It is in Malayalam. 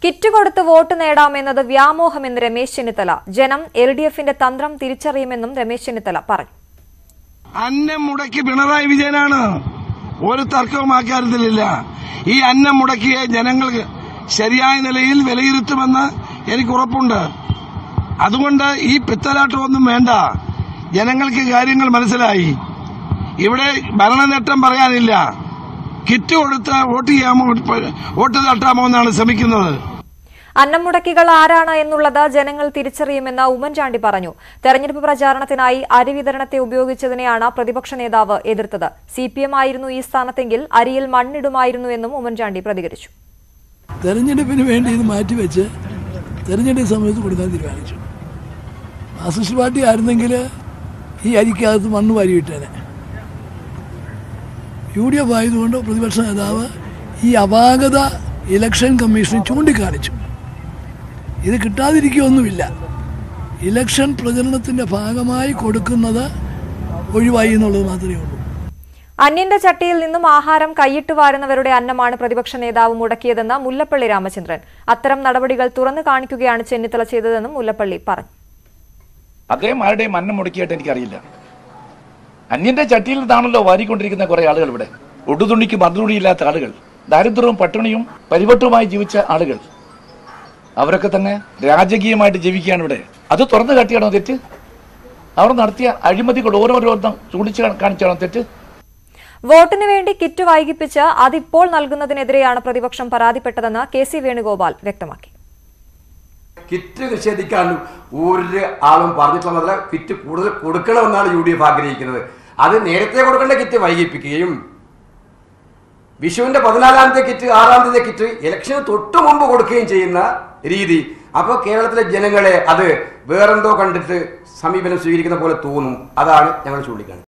കിറ്റ് കൊടുത്ത് വോട്ട് നേടാമെന്നത് വ്യാമോഹമെന്ന് രമേശ് ചെന്നിത്തല. ജനം LDFന്റെ തന്ത്രം തിരിച്ചറിയുമെന്നും രമേശ് ചെന്നിത്തല പറഞ്ഞു. അന്നം മുടക്കി പിണറായി വിജയനാണ്, ഒരു തർക്കവും ആ കാര്യത്തിലില്ല. ഈ അന്നം മുടക്കിയ ജനങ്ങൾക്ക് ശരിയായ നിലയിൽ വിലയിരുത്തുമെന്ന് എനിക്ക് ഉറപ്പുണ്ട്. അതുകൊണ്ട് ഈ പിത്തലാട്ടമൊന്നും വേണ്ട. ജനങ്ങൾക്ക് കാര്യങ്ങൾ മനസ്സിലായി. ഇവിടെ ഭരണനേട്ടം പറയാനില്ല. കിറ്റ് കൊടുത്ത് വോട്ട് തട്ടാമോ എന്നാണ് ശ്രമിക്കുന്നത്. അന്നം മുടക്കികൾ ആരാണ് എന്നുള്ളത് ജനങ്ങൾ തിരിച്ചറിയുമെന്ന് ഉമ്മൻചാണ്ടി പറഞ്ഞു. തെരഞ്ഞെടുപ്പ് പ്രചാരണത്തിനായി അരി വിതരണത്തെ ഉപയോഗിച്ചതിനെയാണ് പ്രതിപക്ഷ നേതാവ് എതിർത്തത്. CPM ആയിരുന്നു ഈ സ്ഥാനത്തെങ്കിൽ അരിയിൽ മണ്ണിടുമായിരുന്നു എന്നും ഉമ്മൻചാണ്ടി പ്രതികരിച്ചു. തെരഞ്ഞെടുപ്പിന് വേണ്ടി ഇത് മാറ്റിവെച്ച് തെരഞ്ഞെടുപ്പ് സമയത്ത് കൊടുക്കാൻ തീരുമാനിച്ചു. മാർക്സിസ്റ്റ് പാർട്ടി ആയിരുന്നെങ്കിൽ ഈ അരിക്കകത്ത് മണ്ണ് വാരിയിട്ടേനെ. UDF ആയതുകൊണ്ട് പ്രതിപക്ഷ നേതാവ് ഈ അപാകത ഇലക്ഷൻ കമ്മീഷന് ചൂണ്ടിക്കാണിച്ചു. ഇത് കിട്ടാതിരിക്കുകയൊന്നുമില്ല. ഇലക്ഷൻ പ്രചരണത്തിന്റെ ഭാഗമായി കൊടുക്കുന്നത് ഒഴിവായി എന്നുള്ളത് മാത്രമേ ഉള്ളൂ. അന്യന്റെ ചട്ടിയിൽ നിന്നും ആഹാരം കൈയിട്ട് വാരുന്നവരുടെ അന്നമാണ് പ്രതിപക്ഷ നേതാവ് മുടക്കിയതെന്ന് മുല്ലപ്പള്ളി രാമചന്ദ്രൻ. അത്തരം നടപടികൾ തുറന്നു കാണിക്കുകയാണ് ചെന്നിത്തല ചെയ്തതെന്നും മുല്ലപ്പള്ളി പറഞ്ഞു. അദ്ദേഹം ആരുടെയും അന്നം മുടക്കിയായിട്ട് എനിക്കറിയില്ല. അന്യന്റെ ചട്ടിയിൽ നിന്നാണല്ലോ വാരിക്കൊണ്ടിരിക്കുന്ന കുറെ ആളുകൾ. ഇവിടെ ഒടുതുണിക്ക് മറുതുണിയില്ലാത്ത ആളുകൾ, ദാരിദ്ര്യവും പട്ടിണിയും പരിവട്ടവുമായി ജീവിച്ച ആളുകൾ, അവരൊക്കെ തന്നെ രാജകീയമായിട്ട് ജീവിക്കുകയാണ് ഇവിടെ. അത് തുറന്നു കാട്ടിയാണോ തെറ്റ്? അവർ നടത്തിയ അഴിമതികൾ ഓരോരോന്നും ചൂണ്ടിച്ചു കാണിച്ചാണോ തെറ്റ്? വോട്ടിന് വേണ്ടി കിറ്റ് വൈകിപ്പിച്ച് അതിപ്പോൾ നൽകുന്നതിനെതിരെയാണ് പ്രതിപക്ഷം പരാതിപ്പെട്ടതെന്ന് KC വേണുഗോപാൽ വ്യക്തമാക്കി. കിറ്റ് നിഷേധിക്കാൻ ഒരു ആളും പറഞ്ഞിട്ടുള്ളതല്ല. കിറ്റ് കൂടുതൽ കൊടുക്കണമെന്നാണ് UDF ആഗ്രഹിക്കുന്നത്. അത് നേരത്തെ കൊടുക്കേണ്ട കിറ്റ് വൈകിപ്പിക്കുകയും വിഷുവിന്റെ 14-ാമത്തെ കിറ്റ് 6-ാമത്തെ കിറ്റ് ഇലക്ഷന് തൊട്ടു മുമ്പ് കൊടുക്കുകയും ചെയ്യുന്ന രീതി. അപ്പോൾ കേരളത്തിലെ ജനങ്ങളെ അത് വേറെന്തോ കണ്ടിട്ട് സമീപനം സ്വീകരിക്കുന്ന പോലെ തോന്നും. അതാണ് ഞങ്ങൾ ചൂണ്ടിക്കാണുന്നത്.